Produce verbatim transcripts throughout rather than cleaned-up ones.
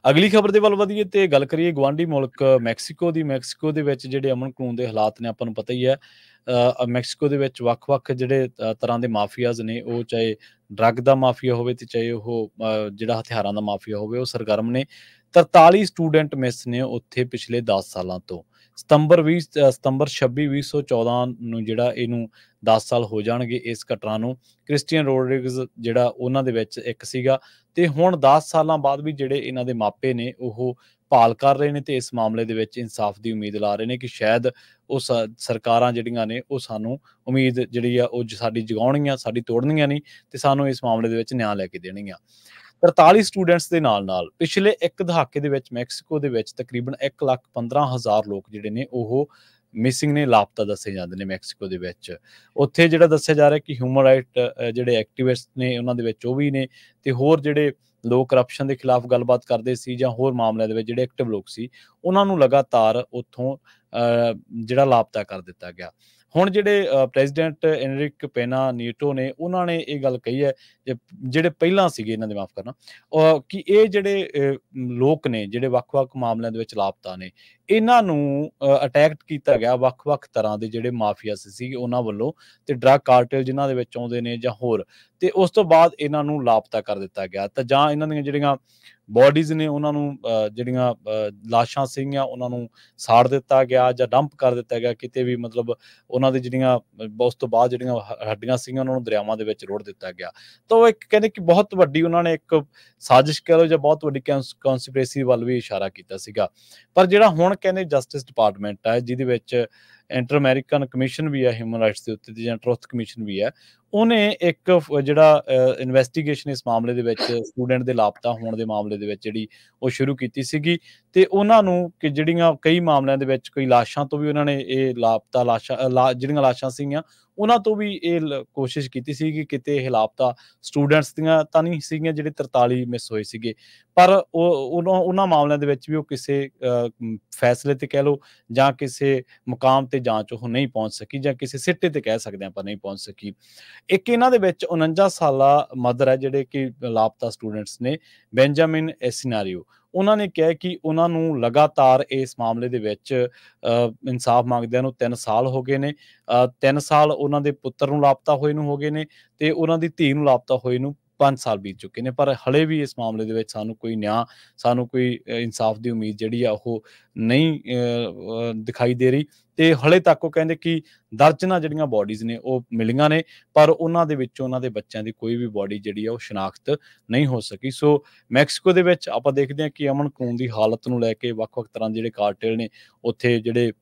ਅਗਲੀ ਖਬਰ ਦੇ ਵੱਲ ਵਧੀਏ ਤੇ ਗੱਲ ਕਰੀਏ ਗੁਆਂਢੀ ਮੁਲਕ ਮੈਕਸੀਕੋ ਦੀ। ਮੈਕਸੀਕੋ ਦੇ ਵਿੱਚ ਜਿਹੜੇ ਅਮਨ ਕਾਨੂੰਨ ਦੇ ਹਾਲਾਤ ਨੇ ਆਪਾਂ ਨੂੰ ਪਤਾ ਹੀ ਹੈ। ਅ, ਮੈਕਸੀਕੋ ਦੇ ਵਿੱਚ ਵੱਖ-ਵੱਖ ਜਿਹੜੇ ਅ, ਤਰ੍ਹਾਂ ਦੇ ਮਾਫੀਆਜ਼ ਨੇ, ਉਹ ਚਾਹੇ ਡਰੱਗ ਦਾ ਮਾਫੀਆ ਹੋਵੇ ਤੇ ਚਾਹੇ ਉਹ ਅ, ਜਿਹੜਾ ਹਥਿਆਰਾਂ ਦਾ ਮਾਫੀਆ ਹੋਵੇ, ਉਹ ਸਰਗਰਮ ਨੇ। ਤਰਤਾਲੀ ਸਟੂਡੈਂਟ ਮਿਸ ਨੇ ਉੱਥੇ ਪਿਛਲੇ ਦਸ ਸਾਲਾਂ ਤੋਂ। ਸਤੰਬਰ ਵੀਹ ਅ, ਸਤੰਬਰ ਛੱਬੀ ਵੀਹ ਸੌ ਚੌਦਾਂ ਨੂੰ ਜਿਹੜਾ ਇਹਨੂੰ ਦਸ ਸਾਲ ਹੋ ਜਾਣਗੇ ਇਸ ਘਟਨਾ ਨੂੰ। ਕ੍ਰਿਸਟੀਅਨ ਰੋਡਰਿਗਜ਼ ਜਿਹੜਾ ਉਹਨਾਂ ਦੇ ਵਿੱਚ ਇੱਕ ਸੀਗਾ। ਤੇ ਹੁਣ ਦਸ ਸਾਲਾਂ ਬਾਅਦ ਵੀ ਜਿਹੜੇ ਇਹਨਾਂ ਦੇ ਮਾਪੇ ਨੇ ਉਹ ਭਾਲ ਕਰ ਰਹੇ ਨੇ ਤੇ ਇਸ ਮਾਮਲੇ ਦੇ ਵਿੱਚ ਇਨਸਾਫ ਦੀ ਉਮੀਦ ਲਾ ਰਹੇ ਨੇ ਕਿ ਸ਼ਾਇਦ ਉਹ ਸ ਸਰਕਾਰਾਂ ਜਿਹੜੀਆਂ ਨੇ ਉਹ ਸਾਨੂੰ ਉਮੀਦ ਜਿਹੜੀ ਆ ਉਹ ਜ ਸਾਡੀ ਜਗਾਉਣਗੀਆਂ, ਸਾਡੀ ਤੋੜਨਗੀਆਂ ਨਹੀਂ ਤੇ ਸਾਨੂੰ ਇਸ ਮਾਮਲੇ ਦੇ ਵਿੱਚ ਨਿਆਂ ਲੈ ਕੇ ਦੇਣਗੀਆਂ। ਤਰਤਾਲੀ ਸਟੂਡੈਂਟਸ ਦੇ ਨਾਲ-ਨਾਲ ਪਿਛਲੇ ਇੱਕ ਦਹਾਕੇ ਦੇ ਵਿੱਚ ਮੈਕਸੀਕੋ ਦੇ ਵਿੱਚ ਤਕਰੀਬਨ ਇੱਕ ਲੱਖ ਪੰਦਰਾਂ ਹਜ਼ਾਰ ਲੋਕ ਜਿਹੜੇ ਨੇ ਉਹ ਮਿਸਿੰਗ ਨੇ, ਲਾਪਤਾ ਦੱਸੇ ਜਾਂਦੇ ਨੇ ਮੈਕਸੀਕੋ ਦੇ ਵਿੱਚ। ਉੱਥੇ ਜਿਹੜਾ ਦੱਸਿਆ ਜਾ ਰਿਹਾ ਕਿ ਹਿਊਮਨ ਰਾਈਟ ਅ, ਜਿਹੜੇ ਐਕਟਿਵਿਸਟ ਨੇ ਉਹਨਾਂ ਦੇ ਵਿੱਚ ਉਹ ਵੀ ਨੇ ਤੇ ਹੋਰ ਜਿਹੜੇ ਲੋਕ ਕਰਪਸ਼ਨ ਦੇ ਖਿਲਾਫ ਗੱਲਬਾਤ ਕਰਦੇ ਸੀ ਜਾਂ ਹੋਰ ਮਾਮਲਿਆਂ ਦੇ ਵਿੱਚ ਜਿਹੜੇ ਐਕਟਿਵ ਲੋਕ ਸੀ, ਉਹਨਾਂ ਨੂੰ ਲਗਾਤਾਰ ਉੱਥੋਂ ਅ, ਜਿਹੜਾ ਲਾਪਤਾ ਕਰ ਦਿੱਤਾ ਗਿਆ। ਹੁਣ ਜਿਹੜੇ ਅ, ਪ੍ਰੈਜ਼ੀਡੈਂਟ ਐਨਰਿਕ ਪੈਨਾ ਨੀਟੋ ਨੇ, ਉਹਨਾਂ ਨੇ ਇਹ ਗੱਲ ਕਹੀ ਹੈ ਜੇ ਜਿਹੜੇ ਪਹਿਲਾਂ ਸੀਗੇ ਇਹਨਾਂ ਦੇ ਮਾਫ਼ ਕਰਨਾ ਅ, ਕਿ ਇਹ ਜਿਹੜੇ ਅ, ਲੋਕ ਨੇ ਜਿਹੜੇ ਵੱਖ-ਵੱਖ ਮਾਮਲਿਆਂ ਦੇ ਵਿੱਚ ਲਾਪਤਾ ਨੇ, ਇਹਨਾਂ ਨੂੰ ਅ, ਅਟੈਕ ਕੀਤਾ ਗਿਆ ਵੱਖ-ਵੱਖ ਤਰ੍ਹਾਂ ਦੇ ਜਿਹੜੇ ਮਾਫੀਆਸ ਸੀ ਉਹਨਾਂ ਵੱਲੋਂ ਤੇ ਡਰੱਗ ਕਾਰਟੇਲ ਜਿਨ੍ਹਾਂ ਦੇ ਵਿੱਚ ਆਉਂਦੇ ਨੇ ਜਾਂ ਹੋਰ। ਤੇ ਉਸ ਤੋਂ ਬਾਅਦ ਇਹਨਾਂ ਨੂੰ ਲਾਪਤਾ ਕਰ ਦਿੱਤਾ ਗਿਆ ਤਾਂ ਜਾਂ ਇਹਨਾਂ ਦੀਆਂ ਜਿਹੜੀਆਂ ਬੋਡੀਜ਼ ਨੇ ਉਹਨਾਂ ਨੂੰ ਅ, ਜਿਹੜੀਆਂ ਅ, ਲਾਸ਼ਾਂ ਸੀਗੀਆਂ ਉਹਨਾਂ ਨੂੰ ਸਾੜ ਦਿੱਤਾ ਗਿਆ ਜਾਂ ਡੰਪ ਕਰ ਦਿੱਤਾ ਗਿਆ ਕਿਤੇ ਵੀ, ਮਤਲਬ ਉਹਨਾਂ ਦੀ ਜਿਹੜੀਆਂ ਅ, ਉਸ ਤੋਂ ਬਾਅਦ ਜਿਹੜੀਆਂ ਹ ਹੱਡੀਆਂ ਸੀਗੀਆਂ ਉਹਨਾਂ ਨੂੰ ਦਰਿਆਵਾਂ ਦੇ ਵਿੱਚ ਰੋੜ ਦਿੱਤਾ ਗਿਆ। ਤਾਂ ਉਹ ਇੱਕ ਕਹਿੰਦੇ ਕਿ ਬਹੁਤ ਵੱਡੀ ਉਹਨਾਂ ਨੇ ਇੱਕ ਸਾਜ਼ਿਸ਼ ਕਹਿ ਲਓ ਜਾਂ ਬਹੁਤ ਵੱਡੀ ਕੈਂਸ ਕੌਂਸਪੀਰੇਸੀ ਵੱਲ ਵੀ ਇਸ਼ਾਰਾ ਕੀਤਾ ਸੀਗਾ। ਪਰ ਜਿਹੜਾ ਹੁਣ ਕਹਿੰਦੇ ਜਸਟਿਸ ਡਿਪਾਰਟਮੈਂਟ ਹੈ ਜਿਹਦੇ ਵਿੱਚ ਇੰਟਰ ਅਮਰੀਕਨ ਕਮਿਸ਼ਨ ਵੀ ਹੈ ਹਿਊਮਨ ਰਾਈਟਸ ਦੇ ਉੱਤੇ ਤੇ ਜਾਂ ਟਰੁਥ ਕਮਿਸ਼ਨ ਵੀ ਹੈ, ਉਹਨੇ ਇੱਕ ਫ ਜਿਹੜਾ ਇਨਵੈਸਟੀਗੇਸ਼ਨ ਇਸ ਮਾਮਲੇ ਦੇ ਵਿੱਚ ਸਟੂਡੈਂਟ ਦੇ ਲਾਪਤਾ ਹੋਣ ਦੇ ਮਾਮਲੇ ਦੇ ਵਿੱਚ ਜਿਹੜੀ ਉਹ ਸ਼ੁਰੂ ਕੀਤੀ ਸੀਗੀ। ਤੇ ਉਹਨਾਂ ਨੂੰ ਕਿ ਜਿਹੜੀਆਂ ਕਈ ਮਾਮਲਿਆਂ ਦੇ ਵਿੱਚ ਕਈ ਲਾਸ਼ਾਂ ਤੋਂ ਵੀ ਉਹਨਾਂ ਨੇ ਇਹ ਲਾਪਤਾ ਲਾਸ਼ਾਂ ਅ, ਲਾ ਜਿਹੜੀਆਂ ਲਾਸ਼ਾਂ ਸੀਗੀਆਂ ਉਹਨਾਂ ਤੋਂ ਵੀ ਇਹ ਲ ਕੋਸ਼ਿਸ਼ ਕੀਤੀ ਸੀ ਕਿ ਕਿਤੇ ਇਹ ਲਾਪਤਾ ਸਟੂਡੈਂਟਸ ਦੀਆਂ ਤਾਂ ਨਹੀਂ ਸੀਗੀਆਂ ਜਿਹੜੇ ਤਰਤਾਲੀ ਮਿਸ ਹੋਏ ਸੀਗੇ। ਪਰ ਉਹ ਉਹਨਾਂ ਉਹਨਾਂ ਮਾਮਲਿਆਂ ਦੇ ਵਿੱਚ ਵੀ ਉਹ ਕਿਸੇ ਅ, ਮ, ਫੈਸਲੇ ਤੇ ਕਹਿ ਲਓ ਜਾਂ ਕਿਸੇ ਮੁਕਾਮ ਤੇ ਜਾਂਚ ਉਹ ਨਹੀਂ ਪਹੁੰਚ ਸਕੀ ਜਾਂ ਕਿਸੇ ਸਿੱਟੇ ਤੇ ਕਹਿ ਸਕਦੇ ਆਪਾਂ ਨਹੀਂ ਪਹੁੰਚ ਸਕੀ। ਇੱਕ ਇਹਨਾਂ ਦੇ ਵਿੱਚ ਉਨੰਜਾ ਸਾਲਾ ਮਦਰ ਹੈ ਜਿਹੜੇ ਕਿ ਲਾਪਤਾ ਸਟੂਡੈਂਟਸ ਨੇ, ਬੈਂਜਾਮਿਨ ਐਸਿਨਾਰੀਓ। ਉਹਨਾਂ ਨੇ ਕਿਹਾ ਕਿ ਉਹਨਾਂ ਨੂੰ ਲਗਾਤਾਰ ਇਸ ਮਾਮਲੇ ਦੇ ਵਿੱਚ ਅ, ਇਨਸਾਫ ਮੰਗਦਿਆਂ ਨੂੰ ਤਿੰਨ ਸਾਲ ਹੋ ਗਏ ਨੇ। ਅ, ਤਿੰਨ ਸਾਲ ਉਹਨਾਂ ਦੇ ਪੁੱਤਰ ਨੂੰ ਲਾਪਤਾ ਹੋਏ ਨੂੰ ਹੋ ਗਏ ਨੇ ਤੇ ਉਹਨਾਂ ਦੀ ਧੀ ਨੂੰ ਲਾਪਤਾ ਹੋਏ ਨੂੰ ਪੰਜ ਸਾਲ ਬੀਤ ਚੁੱਕੇ ਨੇ। ਪਰ ਹਲੇ ਵੀ ਇਸ ਮਾਮਲੇ ਦੇ ਵਿੱਚ ਸਾਨੂੰ ਕੋਈ ਨਿਆਂ, ਸਾਨੂੰ ਕੋਈ ਅ, ਇਨਸਾਫ ਦੀ ਉਮੀਦ ਜਿਹੜੀ ਆ ਉਹ ਨਹੀਂ ਅ, ਅ, ਦਿਖਾਈ ਦੇ ਰਹੀ। ਤੇ ਹਲੇ ਤੱਕ ਉਹ ਕਹਿੰਦੇ ਕਿ ਦਰਜਨਾਂ ਜਿਹੜੀਆਂ ਬੋਡੀਜ਼ ਨੇ ਉਹ ਮਿਲੀਆਂ ਨੇ ਪਰ ਉਹਨਾਂ ਦੇ ਵਿੱਚੋਂ ਉਹਨਾਂ ਦੇ ਬੱਚਿਆਂ ਦੀ ਕੋਈ ਵੀ ਬੋਡੀ ਜਿਹੜੀ ਆ ਉਹ ਸ਼ਨਾਖਤ ਨਹੀਂ ਹੋ ਸਕੀ। ਸੋ ਮੈਕਸੀਕੋ ਦੇ ਵਿੱਚ ਆਪਾਂ ਦੇਖਦੇ ਹਾਂ ਕਿ ਅਮਨ ਕਾਨੂੰਨ ਦੀ ਹਾਲਤ ਨੂੰ ਲੈ ਕੇ ਵੱਖ-ਵੱਖ ਤਰ੍ਹਾਂ ਦੇ ਜਿਹੜੇ ਕਾਰਟੇਲ ਨੇ ਉੱਥੇ ਜਿਹੜੇ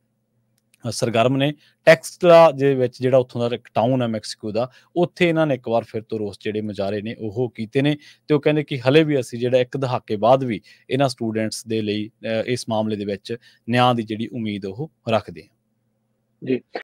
ਅ, ਸਰਗਰਮ ਨੇ। ਟੈਕਸਲਾ ਦੇ ਵਿੱਚ ਜਿਹੜਾ ਉੱਥੋਂ ਦਾ ਇੱਕ ਟਾਊਨ ਹੈ ਮੈਕਸੀਕੋ ਦਾ, ਉੱਥੇ ਇਹਨਾਂ ਨੇ ਇੱਕ ਵਾਰ ਫਿਰ ਤੋਂ ਰੋਸ ਜਿਹੜੇ ਮੁਜ਼ਾਹਰੇ ਨੇ ਉਹ ਕੀਤੇ ਨੇ ਤੇ ਉਹ ਕਹਿੰਦੇ ਕਿ ਹਲੇ ਵੀ ਅਸੀਂ ਜਿਹੜਾ ਇੱਕ ਦਹਾਕੇ ਬਾਅਦ ਵੀ ਇਹਨਾਂ ਸਟੂਡੈਂਟਸ ਦੇ ਲਈ ਅ, ਇਸ ਮਾਮਲੇ ਦੇ ਵਿੱਚ ਨਿਆਂ ਦੀ ਜਿਹੜੀ ਉਮੀਦ ਉਹ ਰੱਖਦੇ ਹਾਂ। ਜੀ।